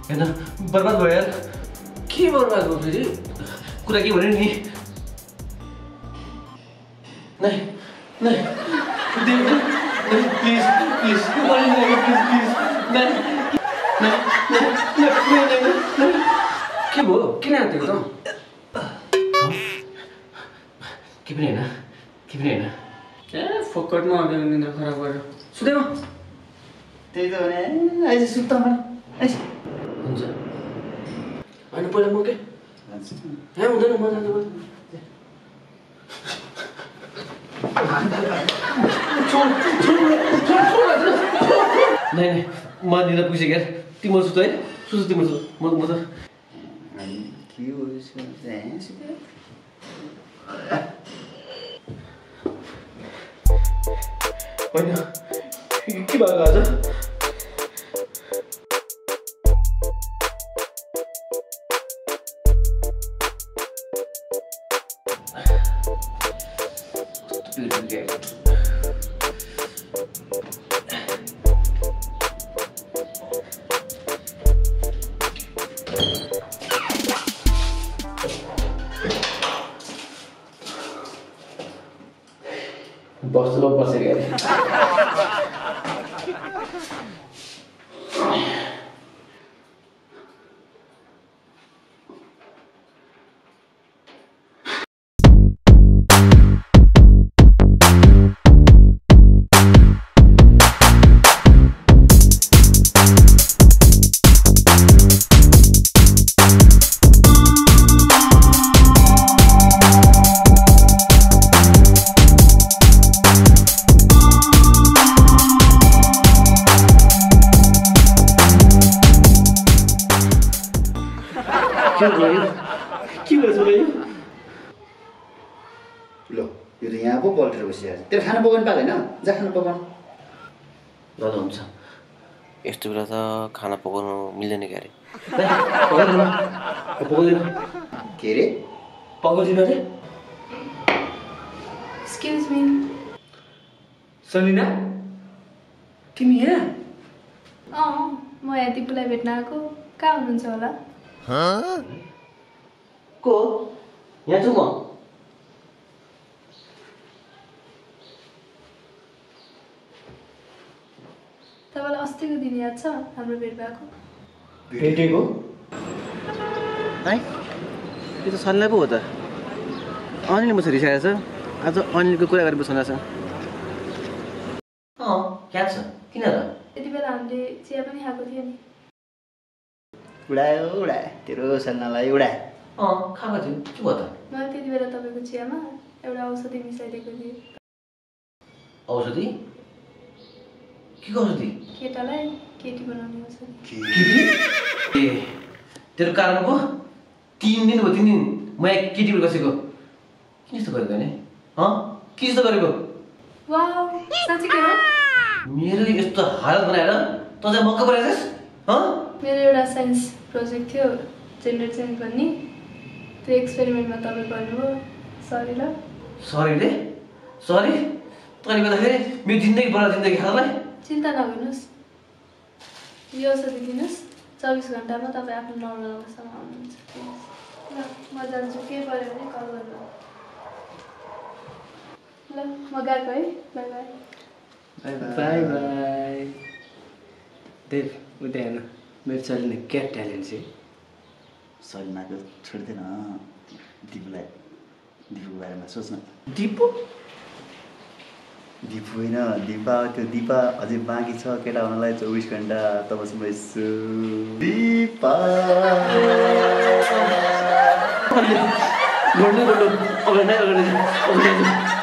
हैन बर्बाद भयो यार के बर्बाद भयो फेरि कुरा के भने नि नै नै दिप प्लिज प्लिज प्लिज नै के भयो किन आएको त के पनि हैन ए फोकटमा अघि निन्द्रा खराब गर्यो सुतेम त्यही त भने अहिले सुत्त मन हुन्छ हैन पहिला म के हे हुँदैन म जान्छु नै म निन्द्रा पुगिसक्यो यार तिम्रो सुत है सुत तिम्रो म त के हो होइन के भएको आज बस्नु बसेको यार ल यो त यहाँ पो पल्टेर बसिरहेको छ तेरो खाना पकाउनु पाएको होइन जा खाना पकाउनु ल हुन्छ यस्तो बेला त खाना पकाउनु मिल्दैन के अरे पकाउँदैन के अरे पकाउँदिन अरे एक्सक्युज मी सलिना तिमी यहाँ म यहाँ दिपुलाई भेट्न आएको कहाँ हुनुहुन्छ होला को यहाँ छु म तपाईँलाई अस्तिको दिन याद छ हाम्रो भेट भएको भेटेको है यो त सल्लाह पो हो त अनिल मसँग रिसाएको छ आज अनिलको कुरा गरेर बस्नु छ क्या छ किन र त्यति बेला हामीले चिया पनि खाएको थियो नि उडायो उडायो तेरो सल्लाहलाई उडायो खाएको थियो के भयो त मैले त्यति बेला तपाईँको चियामा एउटा औषधि मिसाइदिएको थिएँ औषधि के औषधि केटालाई केटी बनाउने औषधि ए तेरो कारण पो 3 दिन भयो 3 दिन म एक केटी बसेको किन यस्तो गरेको नि के यस्तो गरेको वाउ साँच्चै के हो मेरो यस्तो हालत बनाएर त चाहिँ मक्क परेछस् मेरो एउटा साइन्स प्रोजेक्ट थियो जेन्डर चेन्ज गर्ने त्यो एक्सपेरिमेन्टमा तपाईँ गर्नुभयो सरी ल सरी रे सरी तैँले गर्दाखेरि मेरो जिन्दगी बडा जिन्दगी खाँदैलाई चिन्ता नगर्नुहोस् यो औषधि दिनुहोस् 24 घन्टामा तपाईँ आफ्नो नर्मल अवस्थामा आउनुहुन्छ ल म जान्छु के पऱ्यो भने कल गर्नु ल म गएको है बाई बाई बाई बाई देव उता हेर्नु मेरो सलिना क्या ट्यालेन्ट चाहिँ सलिनाको छोड्दैन दिपुको बारेमा सोच्न दिपु दिपु होइन दिपा त्यो दिपा अझै बाँकी छ केटा हुनलाई 24 घन्टा तबसम्म यसो दिपा गर्नु